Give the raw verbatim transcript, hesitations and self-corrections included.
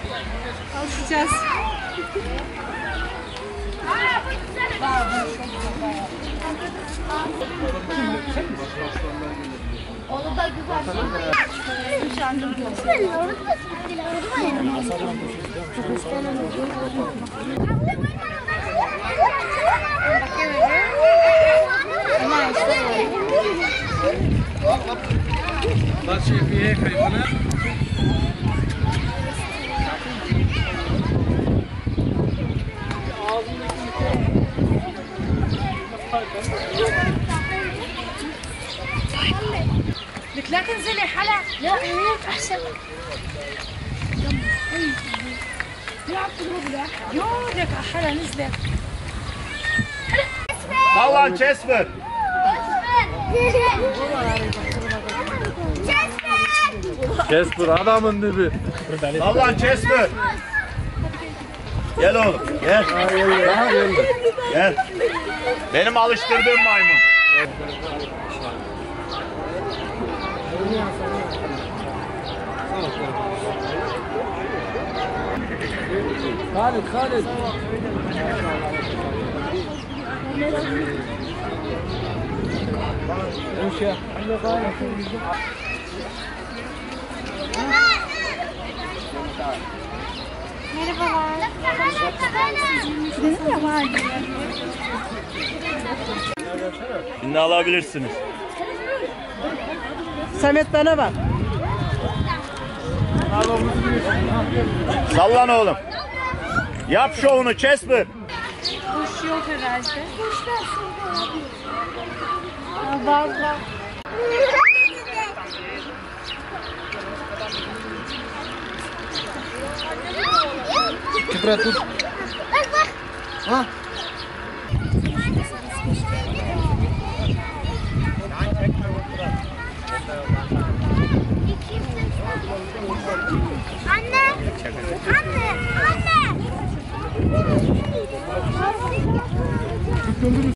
Alışacağız. Onu da güzel. Nasıl yapıyor hayvanı? لك لا تنزلي حلا. لا هيك احسن. يو لك حلا نزلت. Sallan Casper. Casper adamın dibi. Sallan Casper. Gel oğlum gel. Daha geldi. Gel. Benim alıştırdığım maymun. Khalid, Khalid. امشي خلي خالد Merhabalar. Dedim ya vardı. Şimdi alabilirsiniz. Samet bana bak. Sallan oğlum. Yap şovunu Casper. Kuş yok herhalde. Valla. Kibra tut. Bak bak. Ha? Anne. Anne. Anne.